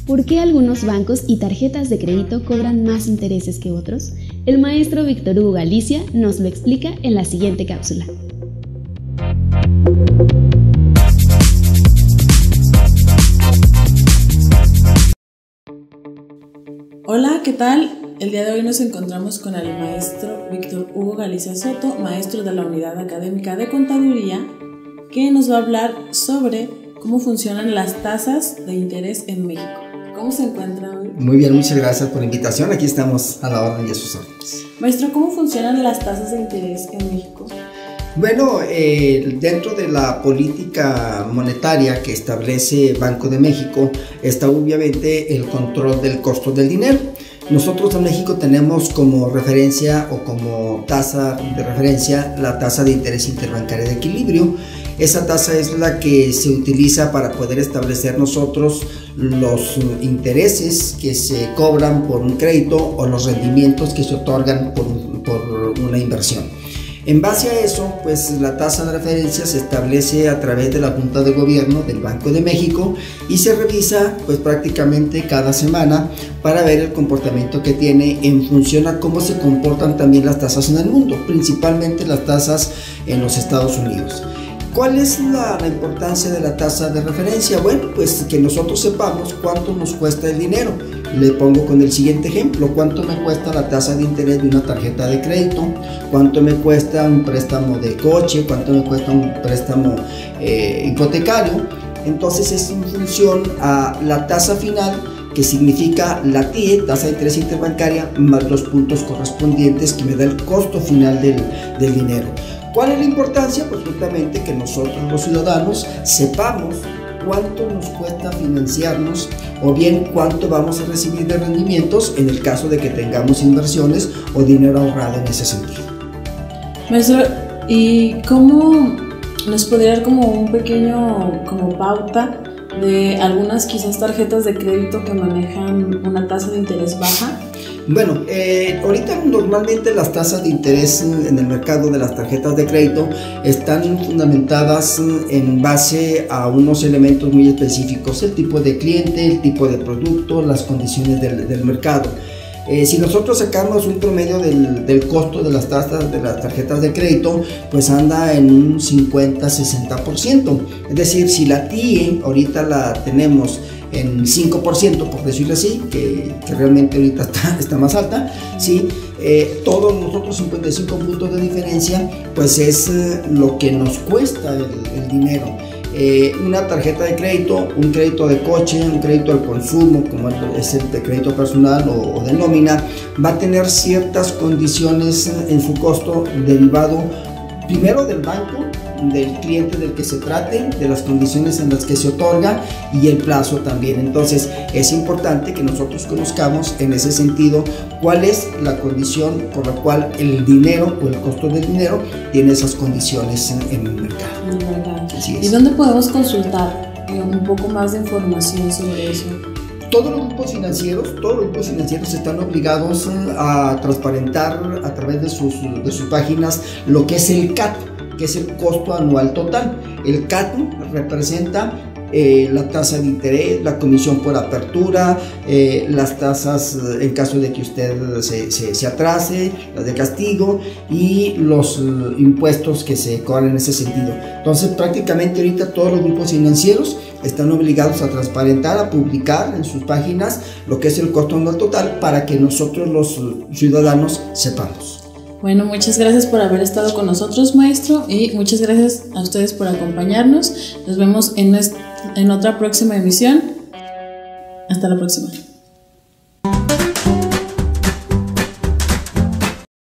¿Por qué algunos bancos y tarjetas de crédito cobran más intereses que otros? El maestro Víctor Hugo Galicia nos lo explica en la siguiente cápsula. Hola, ¿qué tal? El día de hoy nos encontramos con el maestro Víctor Hugo Galicia Soto, maestro de la Unidad Académica de Contaduría, que nos va a hablar sobre cómo funcionan las tasas de interés en México. ¿Cómo se encuentra hoy? Muy bien, muchas gracias por la invitación. Aquí estamos a la orden y a sus órdenes. Maestro, ¿cómo funcionan las tasas de interés en México? Bueno, dentro de la política monetaria que establece Banco de México está obviamente el control del costo del dinero. Nosotros en México tenemos como referencia o como tasa de referencia la tasa de interés interbancaria de equilibrio. Esa tasa es la que se utiliza para poder establecer nosotros los intereses que se cobran por un crédito o los rendimientos que se otorgan por una inversión. En base a eso, pues la tasa de referencia se establece a través de la Junta de Gobierno del Banco de México y se revisa pues prácticamente cada semana para ver el comportamiento que tiene en función a cómo se comportan también las tasas en el mundo, principalmente las tasas en los Estados Unidos. ¿Cuál es la importancia de la tasa de referencia? Bueno, pues que nosotros sepamos cuánto nos cuesta el dinero. Le pongo con el siguiente ejemplo: cuánto me cuesta la tasa de interés de una tarjeta de crédito, cuánto me cuesta un préstamo de coche, cuánto me cuesta un préstamo hipotecario. Entonces es en función a la tasa final, que significa la TIE, tasa de interés interbancaria, más los puntos correspondientes que me da el costo final del dinero. ¿Cuál es la importancia? Pues justamente que nosotros los ciudadanos sepamos cuánto nos cuesta financiarnos o bien cuánto vamos a recibir de rendimientos en el caso de que tengamos inversiones o dinero ahorrado en ese sentido. Maestro, ¿y cómo nos podría dar como un pequeño pauta de algunas quizás tarjetas de crédito que manejan una tasa de interés baja? Bueno, ahorita normalmente las tasas de interés en el mercado de las tarjetas de crédito están fundamentadas en base a unos elementos muy específicos: el tipo de cliente, el tipo de producto, las condiciones del mercado. Si nosotros sacamos un promedio del costo de las tasas de las tarjetas de crédito, pues anda en un 50-60%. Es decir, si la TIE ahorita la tenemos en 5%, por decirlo así, que realmente ahorita está más alta, ¿sí? Todos los otros 55 puntos de diferencia, pues es lo que nos cuesta el dinero. Una tarjeta de crédito, un crédito de coche, un crédito al consumo, como es el de crédito personal o de nómina, va a tener ciertas condiciones en su costo derivado primero del banco, del cliente del que se trate, de las condiciones en las que se otorga y el plazo también. Entonces es importante que nosotros conozcamos en ese sentido cuál es la condición por la cual el dinero o el costo del dinero tiene esas condiciones en el mercado. Así es. ¿Y dónde podemos consultar un poco más de información sobre eso? Todos los grupos financieros están obligados a transparentar a través de sus páginas lo que es el CAT, que es el costo anual total. El CAT representa la tasa de interés, la comisión por apertura, las tasas en caso de que usted se atrase, las de castigo y los impuestos que se cobran en ese sentido. Entonces prácticamente ahorita todos los grupos financieros están obligados a transparentar, a publicar en sus páginas lo que es el costo anual total para que nosotros los ciudadanos sepamos. Bueno, muchas gracias por haber estado con nosotros, maestro, y muchas gracias a ustedes por acompañarnos. Nos vemos en otra próxima emisión. Hasta la próxima.